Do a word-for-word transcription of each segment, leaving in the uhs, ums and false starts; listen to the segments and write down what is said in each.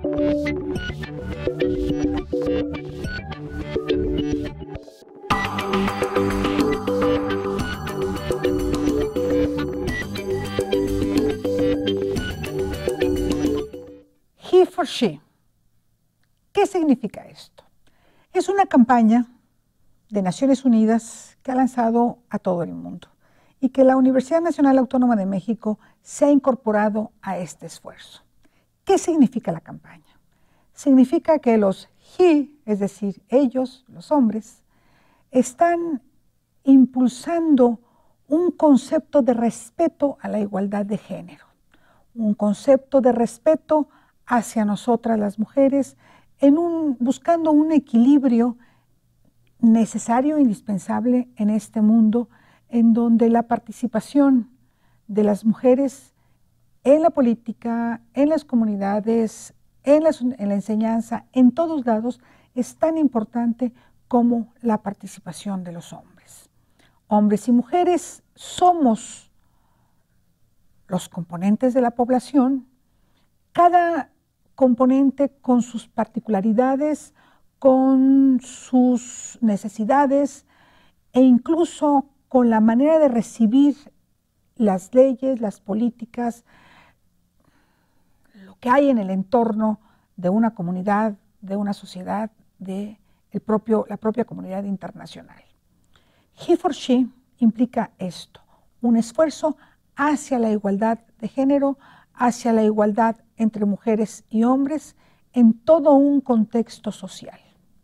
He for She. ¿Qué significa esto? Es una campaña de Naciones Unidas que ha lanzado a todo el mundo y que la Universidad Nacional Autónoma de México se ha incorporado a este esfuerzo. ¿Qué significa la campaña? Significa que los he, es decir, ellos, los hombres, están impulsando un concepto de respeto a la igualdad de género, un concepto de respeto hacia nosotras las mujeres, en un, buscando un equilibrio necesario e indispensable en este mundo, en donde la participación de las mujeres en la política, en las comunidades, en, las, en la enseñanza, en todos lados, es tan importante como la participación de los hombres. Hombres y mujeres somos los componentes de la población, cada componente con sus particularidades, con sus necesidades e incluso con la manera de recibir las leyes, las políticas, lo que hay en el entorno de una comunidad, de una sociedad, de el propio, la propia comunidad internacional. He for She implica esto, un esfuerzo hacia la igualdad de género, hacia la igualdad entre mujeres y hombres en todo un contexto social.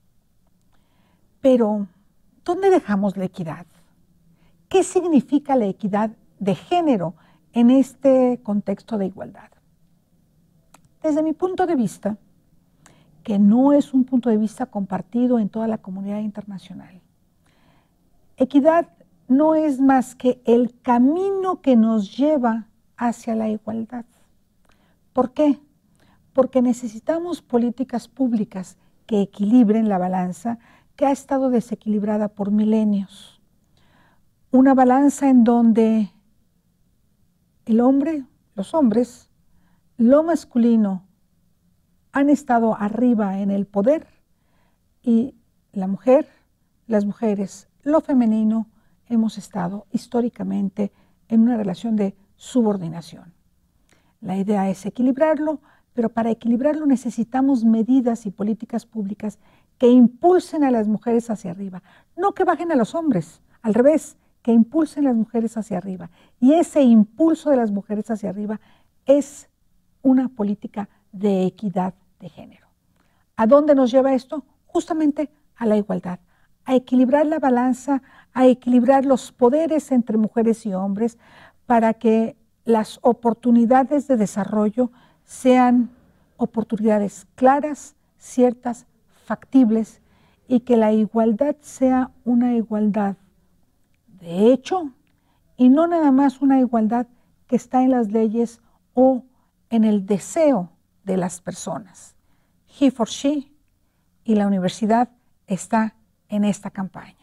Pero, ¿dónde dejamos la equidad? ¿Qué significa la equidad de género en este contexto de igualdad? Desde mi punto de vista, que no es un punto de vista compartido en toda la comunidad internacional, equidad no es más que el camino que nos lleva hacia la igualdad. ¿Por qué? Porque necesitamos políticas públicas que equilibren la balanza que ha estado desequilibrada por milenios. Una balanza en donde el hombre, los hombres, lo masculino han estado arriba en el poder y la mujer, las mujeres, lo femenino, hemos estado históricamente en una relación de subordinación. La idea es equilibrarlo, pero para equilibrarlo necesitamos medidas y políticas públicas que impulsen a las mujeres hacia arriba, no que bajen a los hombres, al revés, que impulsen a las mujeres hacia arriba. Y ese impulso de las mujeres hacia arriba es una política de equidad de género. ¿A dónde nos lleva esto? Justamente a la igualdad, a equilibrar la balanza, a equilibrar los poderes entre mujeres y hombres para que las oportunidades de desarrollo sean oportunidades claras, ciertas, factibles y que la igualdad sea una igualdad de hecho y no nada más una igualdad que está en las leyes o en el deseo de las personas. He for She y la universidad está en esta campaña.